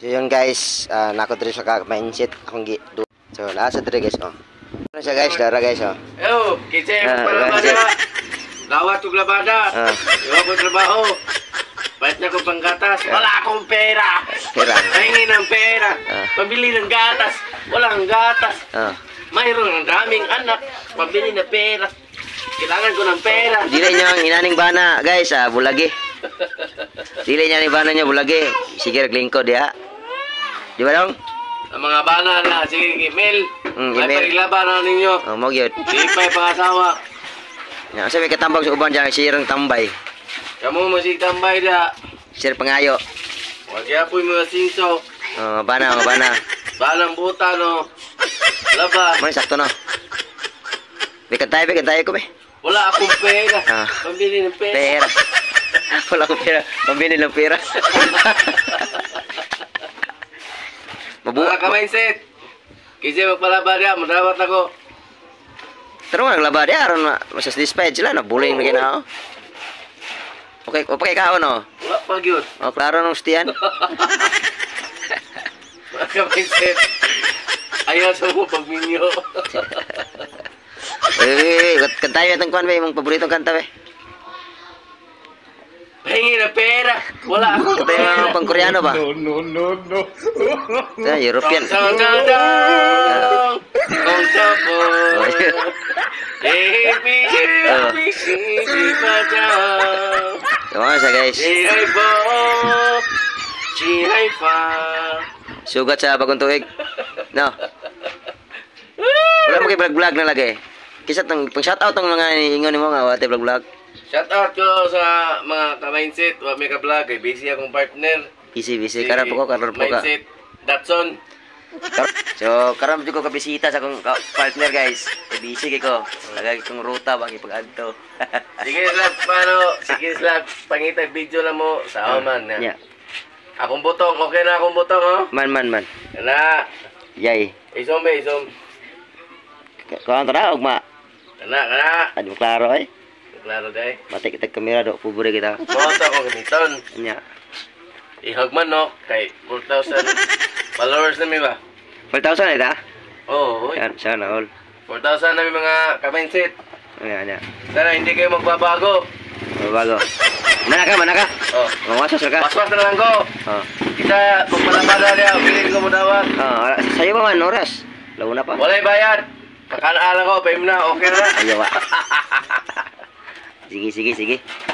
So yun guys, nako diri sa ka-mindset akong so nasa diri guys oh. Ano siya guys, dara guys oh. Yo, kitse palabada. Gawat ug labada. Yo ko trabaho. Pahit na ko panggatas. Wala akong pera. Pera. Pahingi ng pera. Pabili ng gatas. Walang gatas. Mayroon ng daming anak. Pabili na pera. Kailangan ko ng pera. Dili niya ang inaning bana guys, bulagi. Dili niya ni bana niya bulagi. Sige raglingkod ya. Di ba dong? Ang mga bana na, sige, email. May Email. paglaban na ninyo. Oh, mo gyud. Di pa'y pangasawa. Ya, sa may katambag sa uban diyan sirang tambay. Kamu masih tambay da. Sir pangayo. Wag yapoy mga singso. Oh, bana. Balang buta no. Laba. Mo sakto no. Bikan tayo ko be. Wala akong pera. Pambili ng pera. Pera. Wala akong pera. Pambili ng pera. Mabuha ka mindset. Kasi magpalaba niya, madawat ako. Pero nga naglaba dia aron masas dispatch sila na bullying na kina. Okay, o pa kao no. Wala pa gyud. O klaro nung stiyan. Mga ka mindset. Ayaw sa mo pagminyo. Kanta yun itong kuhan ba, yung paboritong kanta ba? Hingi na pera. Wala ako. Kanta yung pang Koreano ba? No. European. Kong sapo. Happy sini pada. Yung sa guys. Chihai po. Chihai pa. Sugat sa bagong tuig. No. Wala mo kayo vlog na lagi. Kisa pang shoutout ang mga ingon mo nga wate vlog. Shout out ko sa mga ka-mindset. Wag may ka-vlog. Busy akong partner. Busy. Karon po ka. Mindset. Datson. So, karon po ko kabisita sa akong partner guys. Busy kay ko. Lagay kong ruta bagi pag-adto. Sige sila. Pangitag video lang mo sa aman. Yeah. Akong butong. Okay na akong butong oh. Man. Kana. Yay. Isom. Kuha na ugma. Kana. Adi mo klaro eh. Klaro day. Mati kita kamera do pobre kita. Moto ko gamiton. Nya. Ihagman no kay 4,000 followers na mi ba? 4,000 ita? Oo. Yan, sana all. 4,000 na mi mga ka-mindset. Nya. Sana hindi kayo magbabago. Bago. Mana ka? Oh. Mawasos ka? Paswas na lang ko. Oh. Kita pagpalabada niya, bilhin ko mo dawat. Sa'yo ba man, oras? Lago na pa? Walay bayad. Kakanaalan ko, pay mo na, okay na. Ayaw ba? Sige.